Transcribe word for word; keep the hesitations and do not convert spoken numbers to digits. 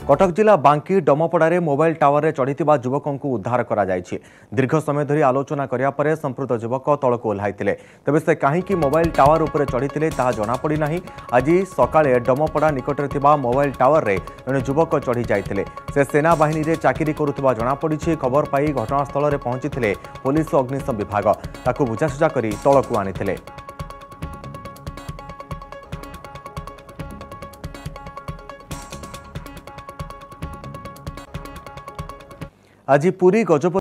कटक जिला बांकी डमपड़े mobile tower चढ़ी युवकों को उद्धार करा जायछि। दीर्घ समय धरी आलोचना करिया परे संपृक्त युवक तलक ओह्लाइथिले। तेबे से काहींकि मोबाइल टावर उपरे चढ़ी ताहा जଣା पड़ी नाही। आज सकाळे डमपड़ा निकटरे थिबा मोबाइल टावर रे जणे युवक चढ़ी जाइथिले। से सेना बाहिनी रे चाकरी करुथिबा जଣା पड़िछि। खबर पाई घटनास्थल रे पहुंचीथिले पुलिस और अग्निशम विभाग। ताकू बुझासुझा करी तलकू आनिथिले। आज पुरी गजपति